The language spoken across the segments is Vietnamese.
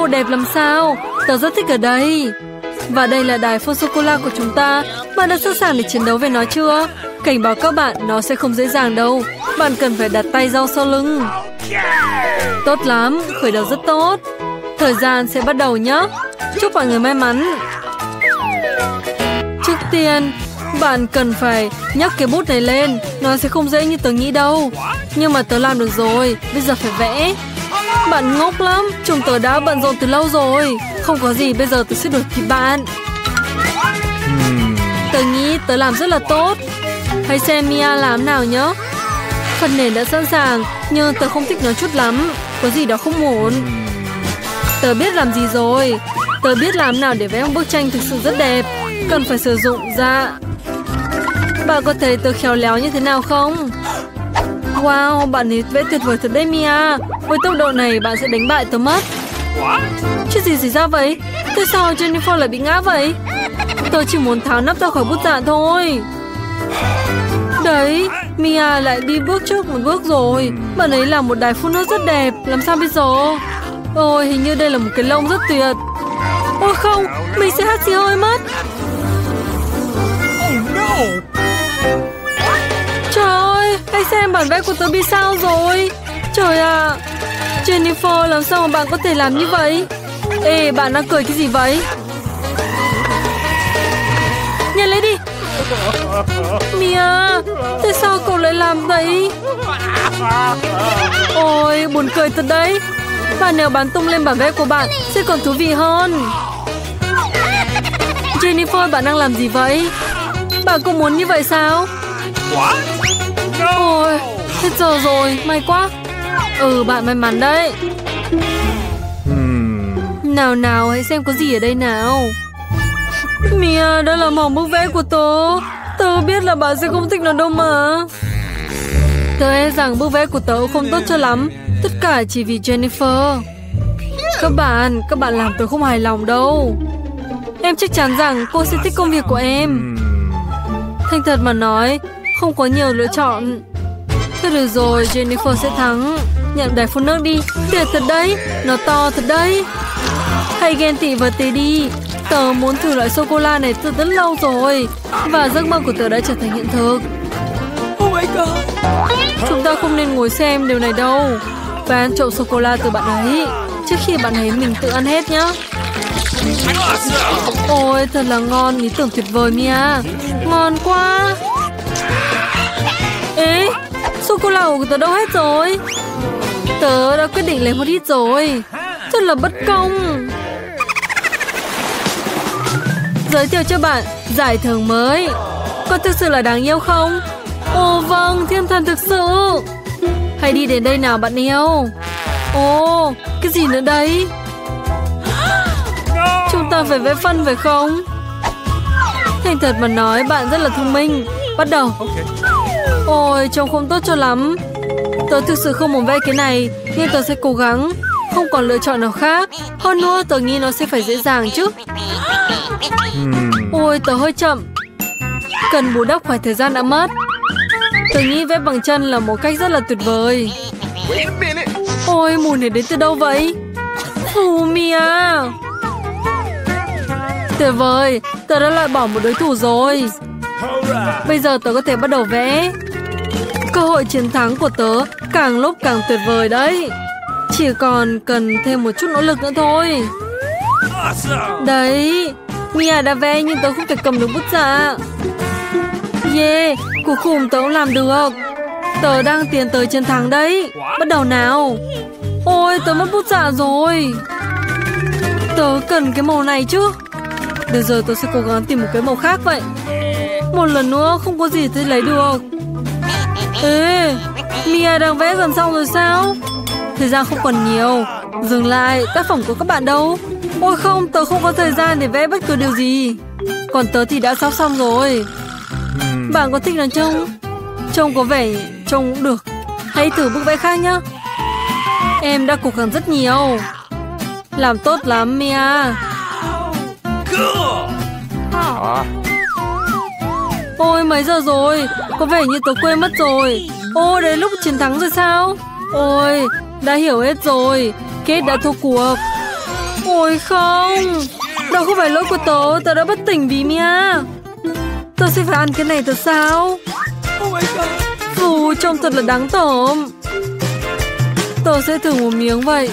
đẹp làm sao. Tớ rất thích ở đây. Và đây là đài phun sô-cô-la của chúng ta. Bạn đã sẵn sàng để chiến đấu với nó chưa? Cảnh báo các bạn, nó sẽ không dễ dàng đâu. Bạn cần phải đặt tay sau sau lưng. Tốt lắm, khởi đầu rất tốt. Thời gian sẽ bắt đầu nhé. Chúc mọi người may mắn. Trước tiên, bạn cần phải nhấc cái bút này lên. Nó sẽ không dễ như tớ nghĩ đâu. Nhưng mà tớ làm được rồi. Bây giờ phải vẽ. Bạn ngốc lắm. Chúng tớ đã bận rộn từ lâu rồi. Không có gì, bây giờ tớ sẽ đuổi kịp bạn. Tớ nghĩ tớ làm rất là tốt. Hãy xem Mia làm nào nhé. Phần nền đã sẵn sàng, nhưng tớ không thích nó chút lắm. Có gì đó không ổn. Tớ biết làm gì rồi. Tớ biết làm nào để vẽ một bức tranh thực sự rất đẹp. Cần phải sử dụng da. Bạn có thấy tớ khéo léo như thế nào không? Wow, bạn ấy vẽ tuyệt vời thật đấy Mia. Với tốc độ này bạn sẽ đánh bại tớ mất. Chuyện gì xảy ra vậy? Tại sao Jennifer lại bị ngã vậy? Tôi chỉ muốn tháo nắp ra khỏi bút dạ thôi. Đấy, Mia lại đi bước trước một bước rồi. Bạn ấy làm một đài phun nước rất đẹp. Làm sao bây giờ? Ôi, hình như đây là một cái lông rất tuyệt. Ôi không, mình sẽ hắt xì hơi mất. Trời ơi, hãy xem bản vẽ của tớ bị sao rồi. Trời ạ, Jennifer, làm sao mà bạn có thể làm như vậy? Ê, bạn đang cười cái gì vậy? Nhanh lấy đi. Mia, tại sao cậu lại làm vậy? Ôi, buồn cười thật đấy. Và nếu bắn tung lên bản vẽ của bạn sẽ còn thú vị hơn. Jennifer, bạn đang làm gì vậy? Bạn cũng muốn như vậy sao? Ôi, hết giờ rồi, may quá. Bạn may mắn đấy. Nào nào, hãy xem có gì ở đây nào. Mia, đó là mỏng bức vẽ của tớ. Tớ biết là bạn sẽ không thích nó đâu mà. Tớ e rằng bức vẽ của tớ không tốt cho lắm. Tất cả chỉ vì Jennifer. Các bạn làm tớ không hài lòng đâu. Em chắc chắn rằng cô sẽ thích công việc của em. Thành thật mà nói, không có nhiều lựa chọn. Thôi được rồi, Jennifer sẽ thắng. Nhận đài phun nước đi. Tuyệt thật đấy, nó to thật đấy. Hãy ghen tị vào tớ đi. Tớ muốn thử loại sô-cô-la này từ rất lâu rồi. Và giấc mơ của tớ đã trở thành hiện thực. Oh my god. Chúng ta không nên ngồi xem điều này đâu. Và ăn trộm sô-cô-la từ bạn ấy trước khi bạn ấy mình tự ăn hết nhá. Ôi, thật là ngon, ý tưởng tuyệt vời Mia. Ngon quá. Ê, sô-cô-la của tớ đâu hết rồi? Tớ đã quyết định lấy một ít rồi. Thật là bất công. Giới thiệu cho bạn giải thưởng mới. Có thực sự là đáng yêu không? Ồ vâng, thiên thần thực sự. Hãy đi đến đây nào bạn yêu. Ồ, cái gì nữa đấy? Chúng ta phải vẽ phân phải không? Thành thật mà nói, bạn rất là thông minh. Bắt đầu. Ôi, trông không tốt cho lắm. Tớ thực sự không muốn vẽ cái này, nhưng tớ sẽ cố gắng. Không còn lựa chọn nào khác. Hơn nữa, tớ nghĩ nó sẽ phải dễ dàng chứ. Ôi, tớ hơi chậm. Cần bù đắp khoảng thời gian đã mất. Tớ nghĩ vẽ bằng chân là một cách rất là tuyệt vời. Ôi, mùi này đến từ đâu vậy? Mia. Tuyệt vời, tớ đã loại bỏ một đối thủ rồi. Bây giờ tớ có thể bắt đầu vẽ. Cơ hội chiến thắng của tớ càng lúc càng tuyệt vời đấy. Chỉ còn cần thêm một chút nỗ lực nữa thôi. Đấy, Mia đã vẽ nhưng tớ không thể cầm được bút dạ. Yeah, cuối cùng tớ cũng làm được. Tớ đang tiến tới chiến thắng đấy. Bắt đầu nào. Ôi, tớ mất bút dạ rồi. Tớ cần cái màu này chứ. Được rồi, tớ sẽ cố gắng tìm một cái màu khác vậy. Một lần nữa không có gì tôi lấy được. Ê, Mia đang vẽ gần xong rồi sao? Thời gian không còn nhiều. Dừng lại, tác phẩm của các bạn đâu? Ôi không, tớ không có thời gian để vẽ bất cứ điều gì. Còn tớ thì đã sắp xong rồi. Bạn có thích nó không? Trông có vẻ trông cũng được. Hãy thử bức vẽ khác nhá. Em đã cố gắng rất nhiều. Làm tốt lắm Mia. Ôi mấy giờ rồi? Có vẻ như tớ quên mất rồi. Ôi đến lúc chiến thắng rồi sao? Ôi đã hiểu hết rồi. Kết đã thua cuộc. Ôi không, đó không phải lỗi của tớ. Tớ đã bất tỉnh vì Mia. Tớ sẽ phải ăn cái này thật sao? Phù, trông thật là đáng tởm. Tớ sẽ thử một miếng vậy.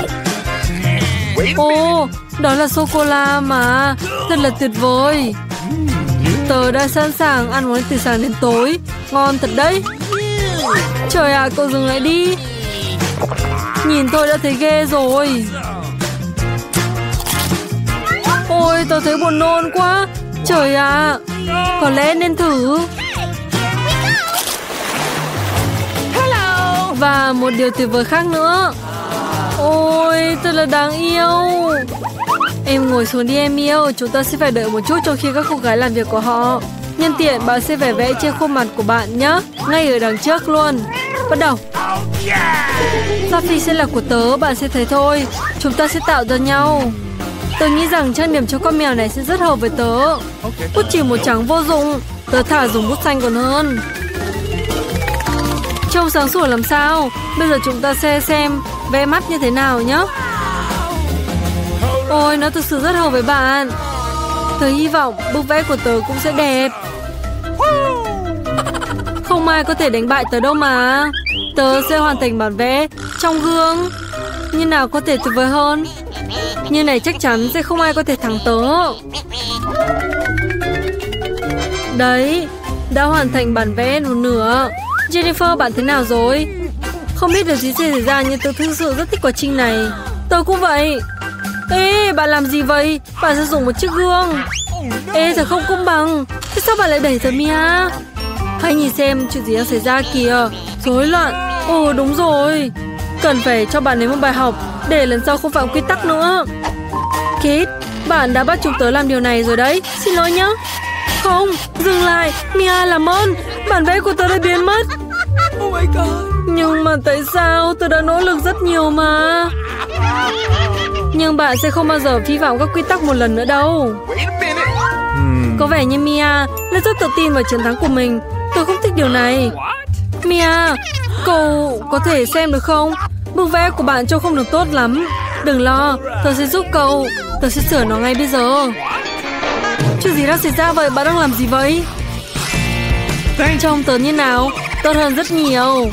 Ồ, đó là sô-cô-la mà. Thật là tuyệt vời. Tớ đã sẵn sàng ăn món từ sáng đến tối. Ngon thật đấy. Trời ạ, cậu dừng lại đi. Nhìn tôi đã thấy ghê rồi. Ôi, tớ thấy buồn nôn quá. Trời ạ, có lẽ nên thử. Và một điều tuyệt vời khác nữa. Ôi, thật là đáng yêu. Em ngồi xuống đi em yêu. Chúng ta sẽ phải đợi một chút trong khi các cô gái làm việc của họ. Nhân tiện bạn sẽ phải vẽ trên khuôn mặt của bạn nhé. Ngay ở đằng trước luôn. Bắt đầu. Safi sẽ là của tớ. Bạn sẽ thấy thôi. Chúng ta sẽ tạo ra nhau. Tớ nghĩ rằng trang điểm cho con mèo này sẽ rất hợp với tớ. Bút chì màu trắng vô dụng. Tớ thả dùng bút xanh còn hơn. Trông sáng sủa làm sao. Bây giờ chúng ta sẽ xem vẽ mắt như thế nào nhé. Ôi, nó thực sự rất hợp với bạn. Tớ hy vọng bức vẽ của tớ cũng sẽ đẹp. Không ai có thể đánh bại tớ đâu mà. Tớ sẽ hoàn thành bản vẽ trong gương. Như nào có thể tuyệt vời hơn. Như này chắc chắn sẽ không ai có thể thắng tớ. Đấy, đã hoàn thành bản vẽ một nửa. Jennifer, bạn thế nào rồi? Không biết điều gì sẽ xảy ra nhưng tớ thực sự rất thích quá trình này. Tớ cũng vậy. Ê, bạn làm gì vậy? Bạn sử dụng một chiếc gương. Ê, thật không công bằng. Thế sao bạn lại đẩy tớ Mia? Hãy nhìn xem chuyện gì đang xảy ra kìa. Rối loạn. Ồ, đúng rồi. Cần phải cho bạn ấy một bài học để lần sau không phạm quy tắc nữa. Kate, bạn đã bắt chúng tớ làm điều này rồi đấy. Xin lỗi nhé. Không, dừng lại. Mia, làm ơn. Bản vẽ của tớ đã biến mất. Oh my God. Nhưng mà tại sao? Tớ đã nỗ lực rất nhiều mà. Nhưng bạn sẽ không bao giờ vi phạm các quy tắc một lần nữa đâu. Có vẻ như Mia đã rất tự tin vào chiến thắng của mình. Tôi không thích điều này. Mia, cậu có thể xem được không? Bức vẽ của bạn trông không được tốt lắm. Đừng lo, tớ sẽ giúp cậu. Tớ sẽ sửa nó ngay bây giờ. Chuyện gì đang xảy ra vậy? Bạn đang làm gì vậy? Trông tớ như nào? Tốt hơn rất nhiều.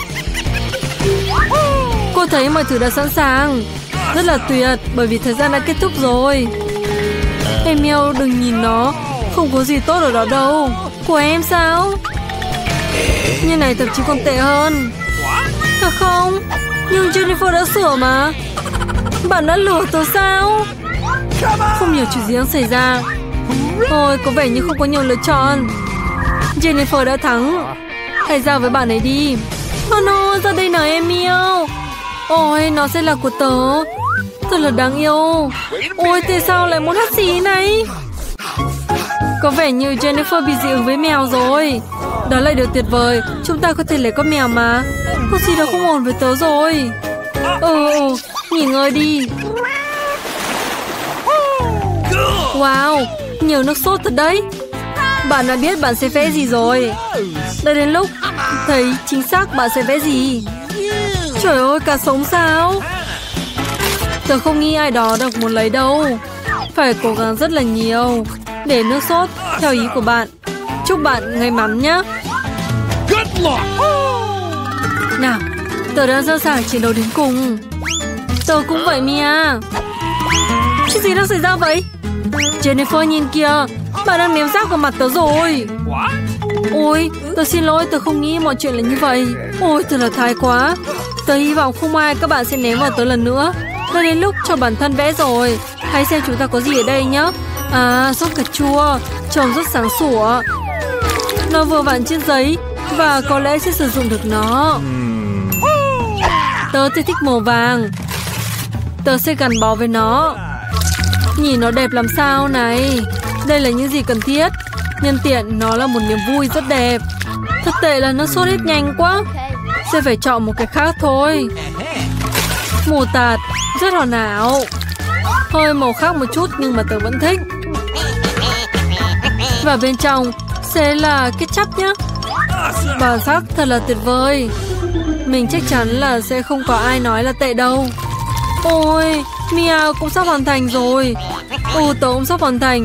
Cô thấy mọi thứ đã sẵn sàng. Rất là tuyệt, bởi vì thời gian đã kết thúc rồi. Em yêu, đừng nhìn nó. Không có gì tốt ở đó đâu. Của em sao? Như này thậm chí còn tệ hơn. Thật không? Nhưng Jennifer đã sửa mà. Bạn đã lừa tớ sao? Không hiểu chuyện gì đang xảy ra. Ôi, có vẻ như không có nhiều lựa chọn. Jennifer đã thắng. Hãy giao với bạn ấy đi. Oh no, ra đây nào em yêu. Ôi, nó sẽ là của tớ. Thật là đáng yêu. Ôi, tại sao lại muốn hắt xì này? Có vẻ như Jennifer bị dị ứng với mèo rồi. Đó là điều tuyệt vời. Chúng ta có thể lấy con mèo mà. Có gì đó không ổn với tớ rồi. Nghỉ ngơi đi. Wow, nhiều nước sốt thật đấy. Bạn đã biết bạn sẽ vẽ gì rồi. Đã đến lúc thấy chính xác bạn sẽ vẽ gì. Trời ơi, cá sống sao? Tớ không nghĩ ai đó được muốn lấy đâu. Phải cố gắng rất là nhiều để nước sốt theo ý của bạn. Chúc bạn may mắn nhé. Nào, tớ đã sẵn sàng chiến đấu đến cùng. Tớ cũng vậy Mia. Chuyện gì đang xảy ra vậy? Jennifer nhìn kìa. Bạn đang ném rác vào mặt tớ rồi. Ôi, tớ xin lỗi, tớ không nghĩ mọi chuyện là như vậy. Ôi, thật là thái quá. Tớ hy vọng không ai các bạn sẽ ném vào tớ lần nữa. Đã đến lúc cho bản thân vẽ rồi. Hãy xem chúng ta có gì ở đây nhé. À, sốt cà chua. Trông rất sáng sủa. Nó vừa vặn trên giấy và có lẽ sẽ sử dụng được nó. Tớ thì thích màu vàng. Tớ sẽ gắn bó với nó. Nhìn nó đẹp làm sao này. Đây là những gì cần thiết. Nhân tiện nó là một niềm vui rất đẹp. Thật tệ là nó sốt hết nhanh quá. Sẽ phải chọn một cái khác thôi. Mù tạt, rất hoàn hảo. Hơi màu khác một chút nhưng mà tớ vẫn thích. Và bên trong sẽ là ketchup nhé. Bản sắc thật là tuyệt vời. Mình chắc chắn là sẽ không có ai nói là tệ đâu. Ôi, Mia cũng sắp hoàn thành rồi. Tớ cũng sắp hoàn thành.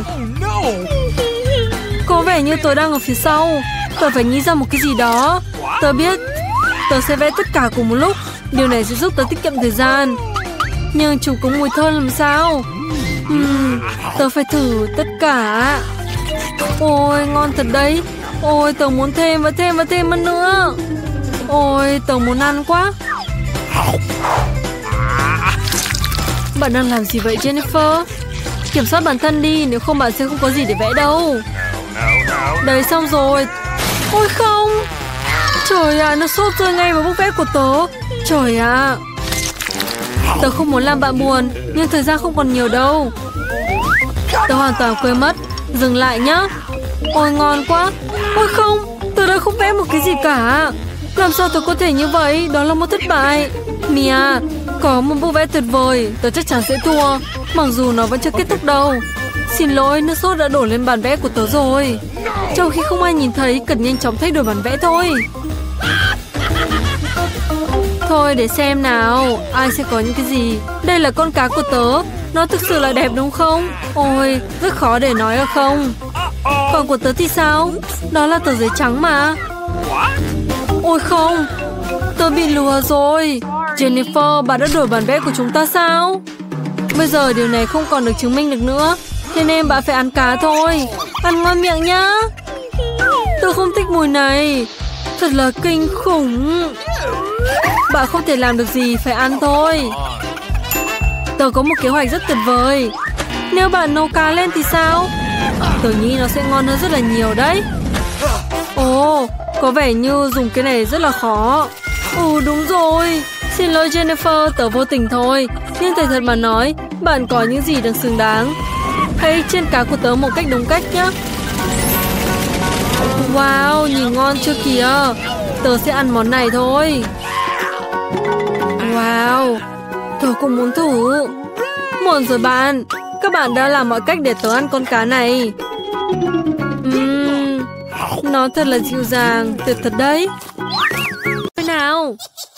Có vẻ như tớ đang ở phía sau. Tớ phải nghĩ ra một cái gì đó. Tớ biết tớ sẽ vẽ tất cả cùng một lúc. Điều này sẽ giúp tớ tiết kiệm thời gian. Nhưng chúng có mùi thơm làm sao? Tớ phải thử tất cả. Ôi ngon thật đấy. Ôi tớ muốn thêm và thêm và thêm hơn nữa. Ôi tớ muốn ăn quá. Bạn đang làm gì vậy Jennifer? Kiểm soát bản thân đi, nếu không bạn sẽ không có gì để vẽ đâu. Đấy xong rồi. Ôi không. Trời ạ, nó sốt rơi ngay vào bức vẽ của tớ. Trời ạ. Tớ không muốn làm bạn buồn, nhưng thời gian không còn nhiều đâu. Tớ hoàn toàn quên mất. Dừng lại nhá. Ôi ngon quá. Ôi không, tớ đã không vẽ một cái gì cả. Làm sao tớ có thể như vậy? Đó là một thất bại. Mia, có một bức vẽ tuyệt vời. Tớ chắc chắn sẽ thua, mặc dù nó vẫn chưa kết thúc đâu. Xin lỗi, nước sốt đã đổ lên bản vẽ của tớ rồi. Trong khi không ai nhìn thấy, cần nhanh chóng thay đổi bản vẽ thôi. Thôi để xem nào, ai sẽ có những cái gì. Đây là con cá của tớ. Nó thực sự là đẹp đúng không? Ôi, rất khó để nói được không? Còn của tớ thì sao? Đó là tờ giấy trắng mà. Ôi không, tớ bị lừa rồi. Jennifer, bà đã đổi bản vẽ của chúng ta sao? Bây giờ điều này không còn được chứng minh được nữa, thế nên bạn phải ăn cá thôi. Ăn ngon miệng nhá. Tớ không thích mùi này. Thật là kinh khủng. Bạn không thể làm được gì, phải ăn thôi. Tớ có một kế hoạch rất tuyệt vời. Nếu bạn nấu cá lên thì sao? Tớ nghĩ nó sẽ ngon hơn rất là nhiều đấy. Ồ, có vẻ như dùng cái này rất là khó. Đúng rồi. Xin lỗi Jennifer, tớ vô tình thôi. Nhưng thành thật mà nói, bạn có những gì được xứng đáng. Hãy chiên cá của tớ một cách đúng cách nhé. Wow, nhìn ngon chưa kìa. Tớ sẽ ăn món này thôi. Wow, tớ cũng muốn thử. Muộn rồi bạn. Các bạn đã làm mọi cách để tớ ăn con cá này. Nó thật là dịu dàng, tuyệt thật đấy. Thế nào?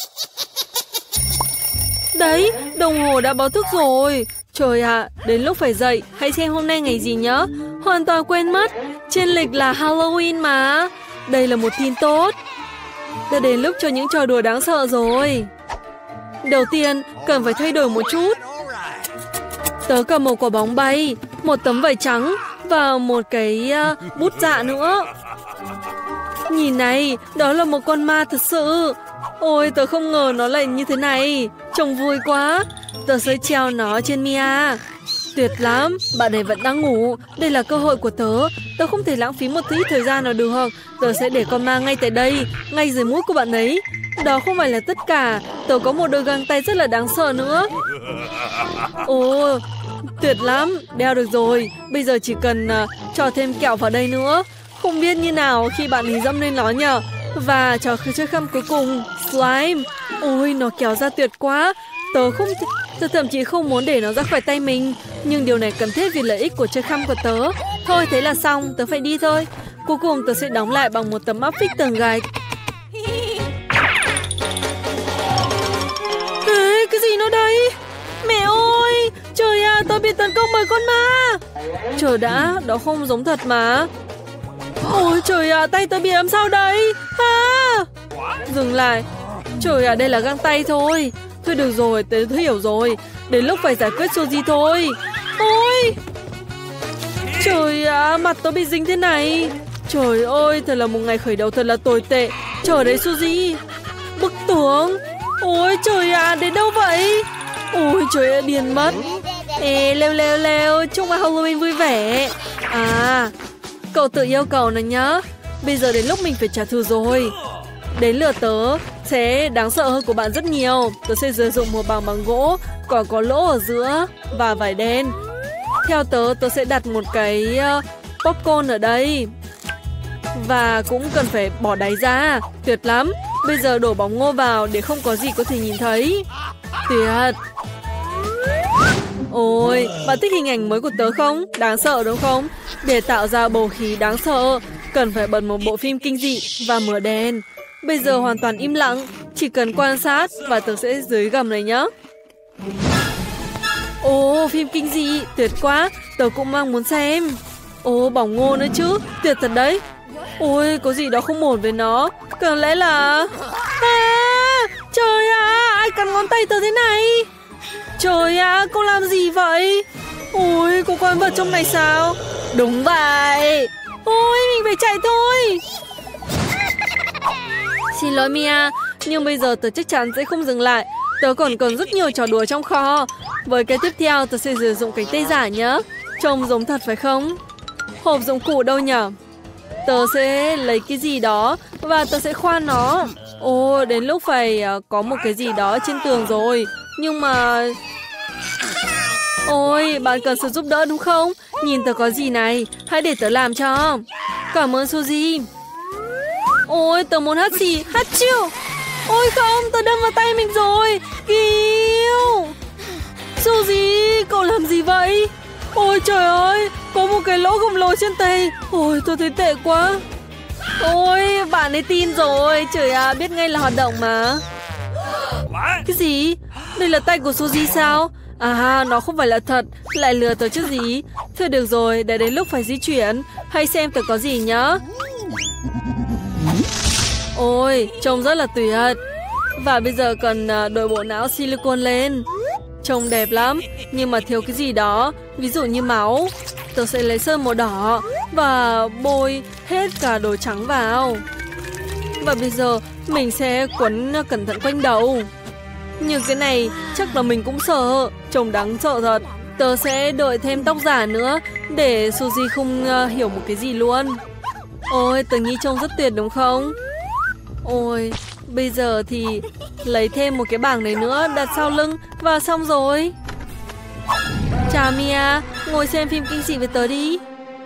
Đấy, đồng hồ đã báo thức rồi. Trời ạ, đến lúc phải dậy. Hãy xem hôm nay ngày gì nhớ. Hoàn toàn quên mất. Trên lịch là Halloween mà. Đây là một tin tốt. Đã đến lúc cho những trò đùa đáng sợ rồi. Đầu tiên, cần phải thay đổi một chút. Tớ cầm một quả bóng bay, một tấm vải trắng và một cái bút dạ nữa. Nhìn này, đó là một con ma thật sự. Ôi, tớ không ngờ nó lại như thế này. Trông vui quá. Tớ sẽ treo nó trên Mia. Tuyệt lắm, bạn ấy vẫn đang ngủ. Đây là cơ hội của tớ. Tớ không thể lãng phí một tí thời gian nào được. Tớ sẽ để con ma ngay tại đây, ngay dưới mũi của bạn ấy. Đó không phải là tất cả. Tớ có một đôi găng tay rất là đáng sợ nữa. Ồ, tuyệt lắm. Đeo được rồi. Bây giờ chỉ cần cho thêm kẹo vào đây nữa. Không biết như nào khi bạn ấy dẫm lên nó nhờ. Và trò chơi khăm cuối cùng, slime. Ôi, nó kéo ra tuyệt quá. Tớ thậm chí không muốn để nó ra khỏi tay mình. Nhưng điều này cần thiết vì lợi ích của chơi khăm của tớ. Thôi thế là xong, tớ phải đi thôi. Cuối cùng tớ sẽ đóng lại bằng một tấm áp phích tường gạch. Ê, cái gì nó đây? Mẹ ơi, trời à, tớ bị tấn công bởi con ma. Trời đã, đó không giống thật mà. Ôi trời ạ, tay tớ bị làm sao đây? Dừng lại. Trời ạ, đây là găng tay thôi. Thôi được rồi, tớ hiểu rồi. Đến lúc phải giải quyết Suzy thôi. Ôi trời ạ, mặt tớ bị dính thế này. Trời ơi, thật là một ngày khởi đầu thật là tồi tệ. Trời đấy Suzy. Bức tường. Ôi trời ạ, đến đâu vậy? Ôi trời ơi, điên mất. Ê, leo, chúc mừng Halloween vui vẻ. À, cậu tự yêu cầu này nhá. Bây giờ đến lúc mình phải trả thù rồi. Đến lượt tớ sẽ đáng sợ hơn của bạn rất nhiều. Tớ sẽ sử dụng một bằng gỗ, còn có lỗ ở giữa và vải đen. Theo tớ sẽ đặt một cái popcorn ở đây. Và cũng cần phải bỏ đáy ra. Tuyệt lắm. Bây giờ đổ bóng ngô vào để không có gì có thể nhìn thấy. Tuyệt. Ôi, bạn thích hình ảnh mới của tớ không? Đáng sợ đúng không? Để tạo ra bầu khí đáng sợ, cần phải bật một bộ phim kinh dị và mở đèn. Bây giờ hoàn toàn im lặng, chỉ cần quan sát và tớ sẽ dưới gầm này nhá. Ồ, phim kinh dị, tuyệt quá, tớ cũng mang muốn xem. Ồ, bỏng ngô nữa chứ, tuyệt thật đấy. Ôi, có gì đó không ổn với nó. Cần lẽ là... trời ạ, ai cắn ngón tay tớ thế này? Trời ạ, cô làm gì vậy? Ôi, có con vật trong này sao? Đúng vậy. Ôi, mình phải chạy thôi. Xin lỗi Mia, nhưng bây giờ tớ chắc chắn sẽ không dừng lại. Tớ còn cần rất nhiều trò đùa trong kho. Với cái tiếp theo tớ sẽ sử dụng cánh tay giả nhé. Trông giống thật phải không? Hộp dụng cụ đâu nhở? Tớ sẽ lấy cái gì đó và tớ sẽ khoan nó. Ồ, đến lúc phải có một cái gì đó trên tường rồi. Nhưng mà... ôi, bạn cần sự giúp đỡ đúng không? Nhìn tớ có gì này, hãy để tớ làm cho. Cảm ơn Suzy. Ôi, tớ muốn hắt xì, hắt chiu. Ôi không, tớ đâm vào tay mình rồi. Cứu. Suzy, cậu làm gì vậy? Ôi trời ơi, có một cái lỗ khổng lồ trên tay. Ôi, tôi thấy tệ quá. Ôi, bạn ấy tin rồi. Trời ạ, biết ngay là hoạt động mà. Cái gì? Đây là tay của Suzy sao? À, nó không phải là thật. Lại lừa tớ chứ gì. Thôi được rồi, để đến lúc phải di chuyển. Hãy xem tớ có gì nhá. Ôi, trông rất là tuyệt. Và bây giờ cần đội bộ não silicone lên. Trông đẹp lắm, nhưng mà thiếu cái gì đó. Ví dụ như máu. Tớ sẽ lấy sơn màu đỏ và bôi hết cả đồ trắng vào. Và bây giờ mình sẽ quấn cẩn thận quanh đầu. Nhưng cái này chắc là mình cũng sợ. Trông đáng sợ thật. Tớ sẽ đội thêm tóc giả nữa để Suzy không hiểu một cái gì luôn. Ôi, tớ nghĩ trông rất tuyệt đúng không? Ôi, bây giờ thì lấy thêm một cái bảng này nữa đặt sau lưng và xong rồi. Chào Mia, ngồi xem phim kinh dị với tớ đi.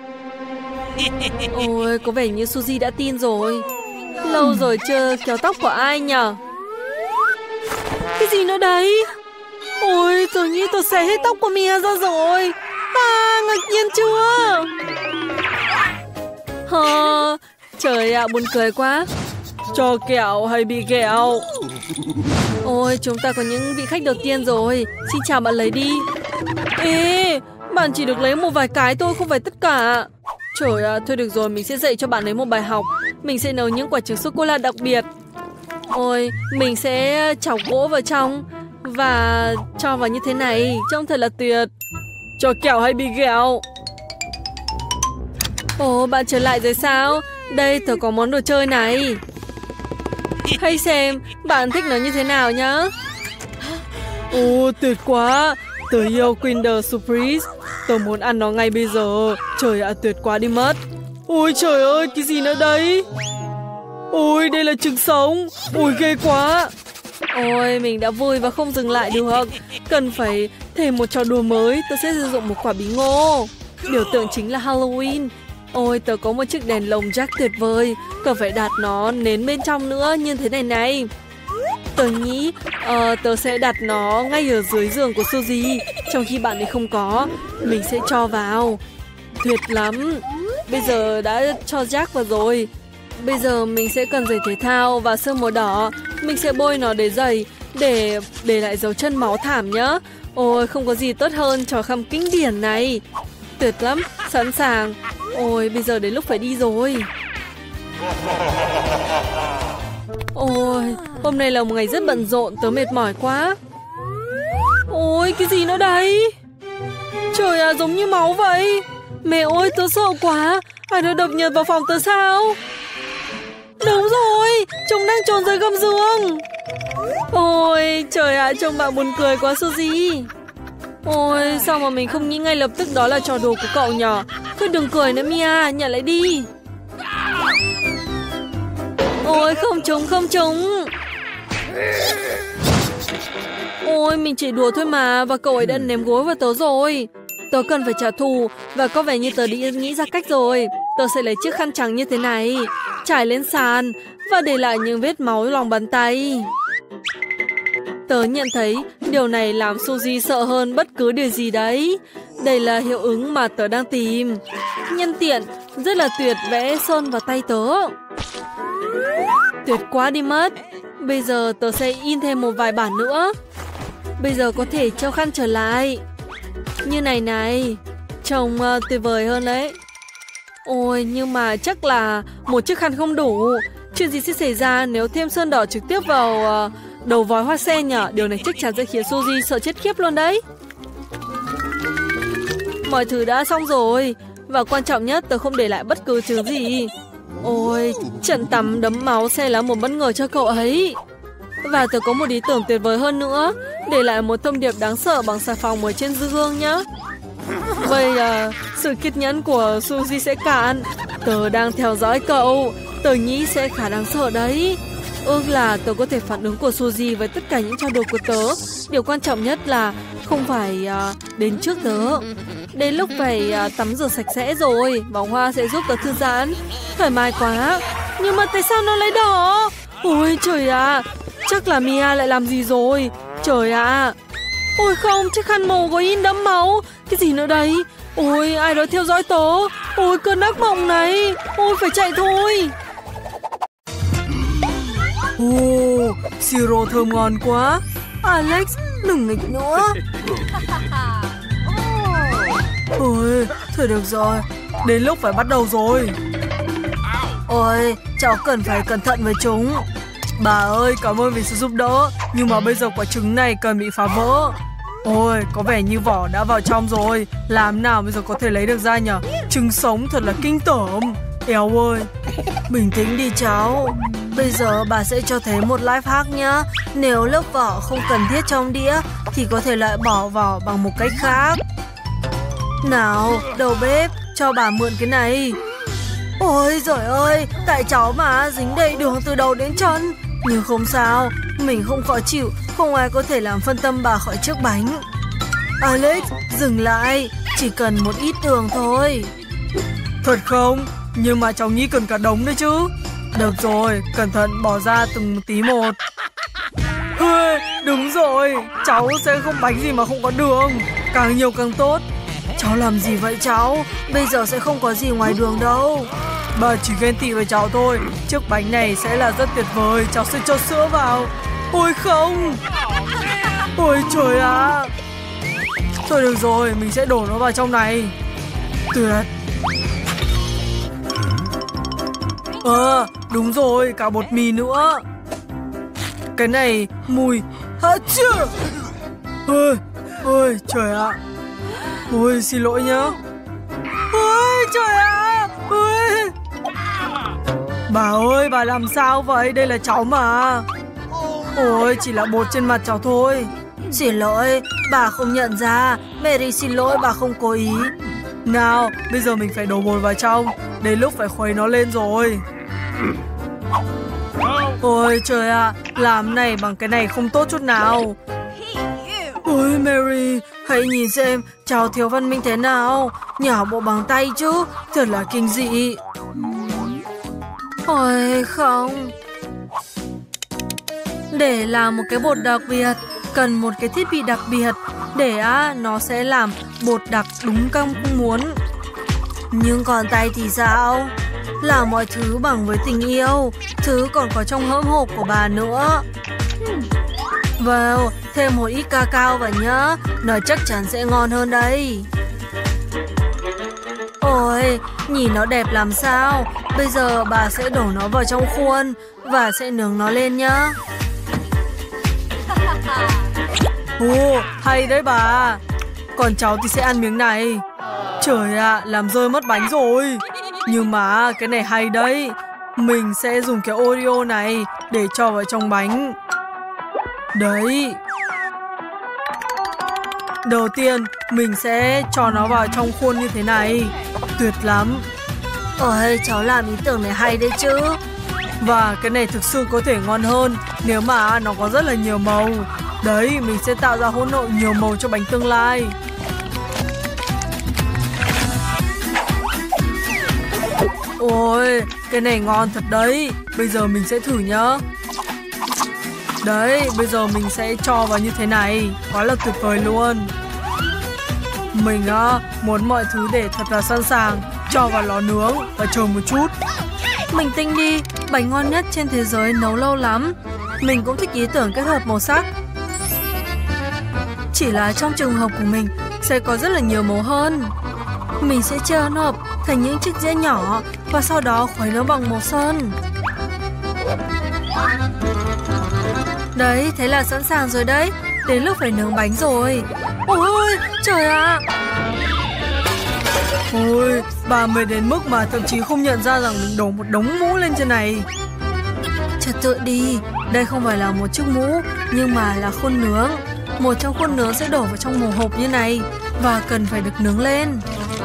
Ôi, có vẻ như Suzy đã tin rồi. Lâu rồi chưa kéo tóc của ai nhở? Cái gì nữa đấy? Ôi, tôi nghĩ tôi xé hết tóc của Mia ra rồi. À, ngạc nhiên chưa? Trời ạ, buồn cười quá. Cho kẹo hay bị ghẹo? Ôi, chúng ta có những vị khách đầu tiên rồi. Xin chào, bạn lấy đi. Ê, bạn chỉ được lấy một vài cái thôi, không phải tất cả. Trời ạ, thôi được rồi, mình sẽ dạy cho bạn ấy một bài học. Mình sẽ nấu những quả trứng sô-cô-la đặc biệt. Ôi, mình sẽ chọc gỗ vào trong và cho vào như thế này. Trông thật là tuyệt. Cho kẹo hay bị ghẹo? Ồ, bạn trở lại rồi sao? Đây, tớ có món đồ chơi này. Hãy xem, bạn thích nó như thế nào nhá. Ồ, tuyệt quá. Tớ yêu Kinder Surprise. Tớ muốn ăn nó ngay bây giờ. Trời ạ, tuyệt quá đi mất. Ôi trời ơi, cái gì nữa đấy? Ôi, đây là trứng sống. Ôi, ghê quá. Ôi, mình đã vui và không dừng lại được. Cần phải thêm một trò đùa mới. Tớ sẽ sử dụng một quả bí ngô. Biểu tượng chính là Halloween. Ôi, tớ có một chiếc đèn lồng Jack tuyệt vời. Cần phải đặt nó nến bên trong nữa, như thế này này. Tớ nghĩ tớ sẽ đặt nó ngay ở dưới giường của Suzy. Trong khi bạn ấy không có, mình sẽ cho vào. Tuyệt lắm. Bây giờ đã cho Jack vào rồi. Bây giờ mình sẽ cần giày thể thao và sơn màu đỏ. Mình sẽ bôi nó để giày, để lại dấu chân máu thảm nhá. Ôi, không có gì tốt hơn trò khăm kinh điển này. Tuyệt lắm, sẵn sàng. Ôi, bây giờ đến lúc phải đi rồi. Ôi, hôm nay là một ngày rất bận rộn, tớ mệt mỏi quá. Ôi, cái gì nữa đấy? Trời à, giống như máu vậy. Mẹ ơi, tớ sợ quá. Ai đã đột nhập vào phòng tớ sao? Đúng rồi, chúng đang trốn dưới gầm giường. Ôi, trời ạ, trông bạn buồn cười quá Suzy. Ôi, sao mà mình không nghĩ ngay lập tức đó là trò đùa của cậu nhở? Thôi đừng cười nữa Mia, nhận lại đi. Ôi, không trúng, không trúng. Ôi, mình chỉ đùa thôi mà. Và cậu ấy đã ném gối vào tớ rồi. Tớ cần phải trả thù. Và có vẻ như tớ đi nghĩ ra cách rồi. Tớ sẽ lấy chiếc khăn trắng như thế này, trải lên sàn và để lại những vết máu lòng bàn tay. Tớ nhận thấy điều này làm Suzy sợ hơn bất cứ điều gì đấy. Đây là hiệu ứng mà tớ đang tìm. Nhân tiện, rất là tuyệt vẽ sơn vào tay tớ. Tuyệt quá đi mất. Bây giờ tớ sẽ in thêm một vài bản nữa. Bây giờ có thể treo khăn trở lại. Như này này. Trông tuyệt vời hơn đấy. Ôi, nhưng mà chắc là một chiếc khăn không đủ. Chuyện gì sẽ xảy ra nếu thêm sơn đỏ trực tiếp vào đầu vòi hoa sen nhỉ? Điều này chắc chắn sẽ khiến Suzy sợ chết khiếp luôn đấy. Mọi thứ đã xong rồi. Và quan trọng nhất, tớ không để lại bất cứ thứ gì. Ôi, trận tắm đẫm máu sẽ là một bất ngờ cho cậu ấy. Và tớ có một ý tưởng tuyệt vời hơn nữa. Để lại một thông điệp đáng sợ bằng xà phòng ở trên gương nhá. Vậy sự kiên nhẫn của Suzy sẽ cạn. Tớ đang theo dõi cậu. Tớ nghĩ sẽ khá đáng sợ đấy. Ước là tớ có thể phản ứng của Suzy với tất cả những trao đổi của tớ. Điều quan trọng nhất là không phải đến trước tớ. Đến lúc phải tắm rửa sạch sẽ rồi. Vòng hoa sẽ giúp tớ thư giãn. Thoải mái quá. Nhưng mà tại sao nó lại đỏ? Ôi trời ạ. Chắc là Mia lại làm gì rồi. Trời ạ. Ôi không, chiếc khăn màu có in đẫm máu. Cái gì nữa đấy? Ôi, ai đó theo dõi tớ. Ôi, cơn ác mộng này. Ôi, phải chạy thôi. Ồ, siro thơm ngon quá. Alex, đừng nghịch nữa. Ôi, thôi được rồi. Đến lúc phải bắt đầu rồi. Ôi, cháu cần phải cẩn thận với chúng. Bà ơi, cảm ơn vì sự giúp đỡ. Nhưng mà bây giờ quả trứng này cần bị phá vỡ. Ôi, có vẻ như vỏ đã vào trong rồi. Làm nào bây giờ có thể lấy được ra nhở? Trứng sống thật là kinh tởm. Éo ơi. Bình tĩnh đi cháu. Bây giờ bà sẽ cho thấy một life hack nhá. Nếu lớp vỏ không cần thiết trong đĩa thì có thể loại bỏ vỏ bằng một cách khác. Nào, đầu bếp, cho bà mượn cái này. Ôi giời ơi, tại cháu mà dính đầy đường từ đầu đến chân. Nhưng không sao, mình không khó chịu. Không ai có thể làm phân tâm bà khỏi chiếc bánh. Alex, dừng lại. Chỉ cần một ít đường thôi. Thật không? Nhưng mà cháu nghĩ cần cả đống đấy chứ. Được rồi, cẩn thận bỏ ra từng tí một. Đúng rồi, cháu sẽ không bánh gì mà không có đường. Càng nhiều càng tốt. Cháu làm gì vậy cháu? Bây giờ sẽ không có gì ngoài đường đâu. Bà chỉ ghen tị với cháu thôi. Chiếc bánh này sẽ là rất tuyệt vời. Cháu sẽ cho sữa vào. Ôi không. Ôi trời ạ. Thôi được rồi, mình sẽ đổ nó vào trong này. Tuyệt. Đúng rồi, cả bột mì nữa. Cái này mùi chưa. Ôi trời ạ. Ôi xin lỗi nhá. Ôi trời ạ. Bà ơi, bà làm sao vậy? Đây là cháu mà. Ôi, chỉ là bột trên mặt cháu thôi. Xin lỗi, bà không nhận ra. Mary xin lỗi, bà không cố ý. Nào, bây giờ mình phải đổ bột vào trong. Đến lúc phải khuấy nó lên rồi. Ôi trời ạ, làm này bằng cái này không tốt chút nào. Ôi Mary, hãy nhìn xem cháu thiếu văn minh thế nào. Nhả bộ bằng tay chứ. Thật là kinh dị. Ôi không. Để làm một cái bột đặc biệt cần một cái thiết bị đặc biệt. Để nó sẽ làm bột đặc đúng cam cũng muốn. Nhưng còn tay thì sao? Làm mọi thứ bằng với tình yêu. Thứ còn có trong hõm hộp của bà nữa. Vào, thêm một ít cacao vào nhá. Nó chắc chắn sẽ ngon hơn đây. Ôi, nhìn nó đẹp làm sao. Bây giờ bà sẽ đổ nó vào trong khuôn và sẽ nướng nó lên nhá. Ồ, hay đấy bà. Còn cháu thì sẽ ăn miếng này. Trời ạ, làm rơi mất bánh rồi. Nhưng mà cái này hay đấy. Mình sẽ dùng cái Oreo này để cho vào trong bánh. Đấy. Đầu tiên mình sẽ cho nó vào trong khuôn như thế này. Tuyệt lắm. Ôi, cháu làm ý tưởng này hay đấy chứ. Và cái này thực sự có thể ngon hơn nếu mà nó có rất là nhiều màu. Đấy, mình sẽ tạo ra hỗn hợp nhiều màu cho bánh tương lai. Ôi, cái này ngon thật đấy. Bây giờ mình sẽ thử nhá. Đấy, bây giờ mình sẽ cho vào như thế này. Quá là tuyệt vời luôn. Mình muốn mọi thứ để thật là sẵn sàng. Cho vào lò nướng và chờ một chút. Bình tĩnh đi, bánh ngon nhất trên thế giới nấu lâu lắm. Mình cũng thích ý tưởng kết hợp màu sắc. Chỉ là trong trường hợp của mình sẽ có rất là nhiều màu hơn. Mình sẽ chia hỗn hợp thành những chiếc dĩa nhỏ và sau đó khuấy nó bằng màu sơn. Đấy, thế là sẵn sàng rồi đấy. Đến lúc phải nướng bánh rồi. Ôi, trời ạ! Ôi, bà mệt đến mức mà thậm chí không nhận ra rằng mình đổ một đống mũ lên trên này. Trật tự đi, đây không phải là một chiếc mũ, nhưng mà là khuôn nướng. Một trong khuôn nướng sẽ đổ vào trong một hộp như này và cần phải được nướng lên.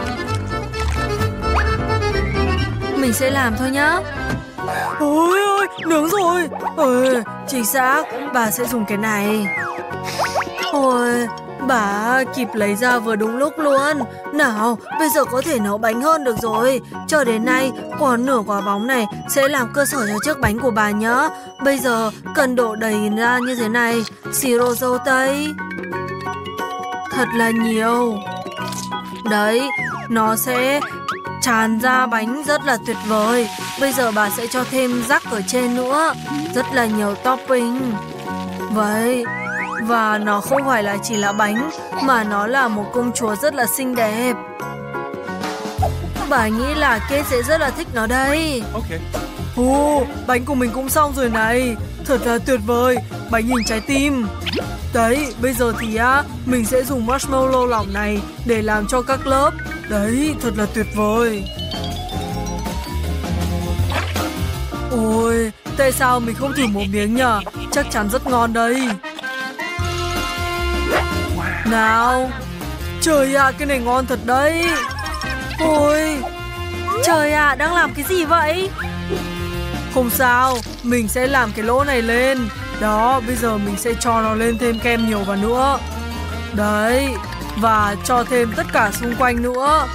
Mình sẽ làm thôi nhá. Ôi ôi, nướng rồi. Chính xác, bà sẽ dùng cái này. Ôi, bà kịp lấy ra vừa đúng lúc luôn. Nào, bây giờ có thể nấu bánh hơn được rồi. Cho đến nay, còn nửa quả bóng này sẽ làm cơ sở cho chiếc bánh của bà nhá. Bây giờ cần đổ đầy ra như thế này. Siro dâu tây. Thật là nhiều. Đấy, nó sẽ tràn ra bánh rất là tuyệt vời. Bây giờ bà sẽ cho thêm rắc ở trên nữa. Rất là nhiều topping. Vậy, và nó không phải là chỉ là bánh, mà nó là một công chúa rất là xinh đẹp. Bà nghĩ là Kate sẽ rất là thích nó đây. Bánh của mình cũng xong rồi này. Thật là tuyệt vời. Bánh hình trái tim. Đấy, bây giờ thì mình sẽ dùng marshmallow lỏng này để làm cho các lớp. Đấy, thật là tuyệt vời. Ôi, tại sao mình không thử một miếng nhỉ? Chắc chắn rất ngon đây. Nào. Trời ạ, cái này ngon thật đấy. Ôi, trời ạ, đang làm cái gì vậy? Không sao, mình sẽ làm cái lỗ này lên. Đó, bây giờ mình sẽ cho nó lên thêm kem nhiều vào nữa. Đấy, và cho thêm tất cả xung quanh nữa.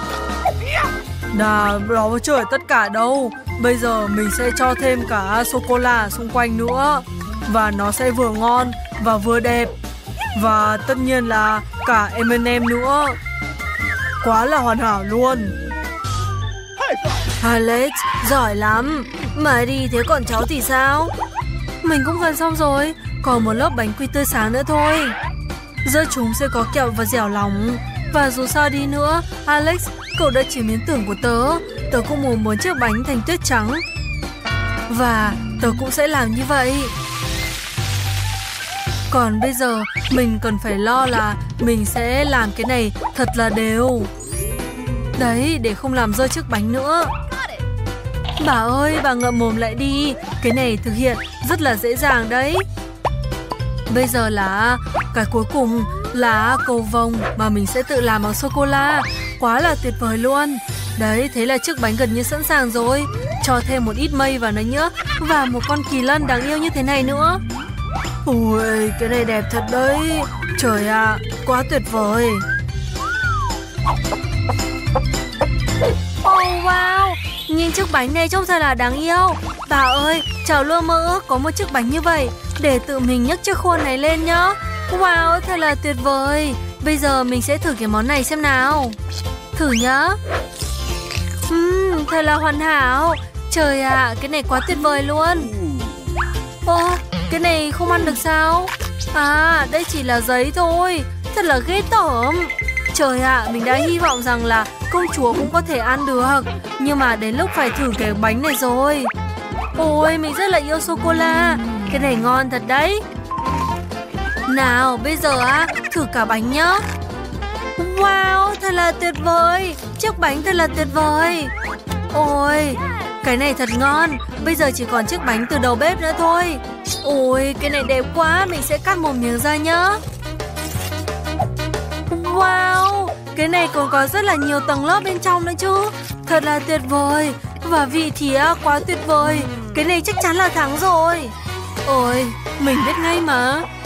Nào, đó chưa tất cả đâu. Bây giờ mình sẽ cho thêm cả sô-cô-la xung quanh nữa. Và nó sẽ vừa ngon và vừa đẹp. Và tất nhiên là cả M&M nữa. Quá là hoàn hảo luôn. Alex, giỏi lắm. Mà đi, thế còn cháu thì sao? Mình cũng gần xong rồi. Còn một lớp bánh quy tươi sáng nữa thôi. Giữa chúng sẽ có kẹo và dẻo lòng. Và dù sao đi nữa, Alex, cậu đã chiếm ý tưởng của tớ. Tớ cũng muốn muốn chiếc bánh thành tuyết trắng. Và tớ cũng sẽ làm như vậy. Còn bây giờ mình cần phải lo là mình sẽ làm cái này thật là đều. Đấy, để không làm rơi chiếc bánh nữa. Bà ơi, bà ngậm mồm lại đi. Cái này thực hiện rất là dễ dàng đấy. Bây giờ là cái cuối cùng là cầu vồng mà mình sẽ tự làm bằng sô-cô-la. Quá là tuyệt vời luôn. Đấy, thế là chiếc bánh gần như sẵn sàng rồi. Cho thêm một ít mây vào nữa nhé. Và một con kỳ lân đáng yêu như thế này nữa. Ui, cái này đẹp thật đấy. Trời ạ, quá tuyệt vời. Oh wow, nhìn chiếc bánh này trông thật là đáng yêu. Bà ơi, cháu luôn mơ ước có một chiếc bánh như vậy để tự mình nhấc chiếc khuôn này lên nhá. Wow, thật là tuyệt vời. Bây giờ mình sẽ thử cái món này xem nào. Thử nhá. Thật là hoàn hảo. Trời ạ, cái này quá tuyệt vời luôn. Ô, cái này không ăn được sao? À, đây chỉ là giấy thôi. Thật là ghê tởm. Trời ạ, mình đã hy vọng rằng là công chúa cũng có thể ăn được. Nhưng mà đến lúc phải thử cái bánh này rồi. Ôi, mình rất là yêu sô-cô-la. Cái này ngon thật đấy. Nào, bây giờ thử cả bánh nhá. Wow, thật là tuyệt vời. Chiếc bánh thật là tuyệt vời. Ôi, cái này thật ngon. Bây giờ chỉ còn chiếc bánh từ đầu bếp nữa thôi. Ôi, cái này đẹp quá. Mình sẽ cắt một miếng ra nhá. Wow, cái này còn có rất là nhiều tầng lớp bên trong nữa chứ. Thật là tuyệt vời. Và vị thì quá tuyệt vời. Cái này chắc chắn là thắng rồi. Ôi, mình biết ngay mà.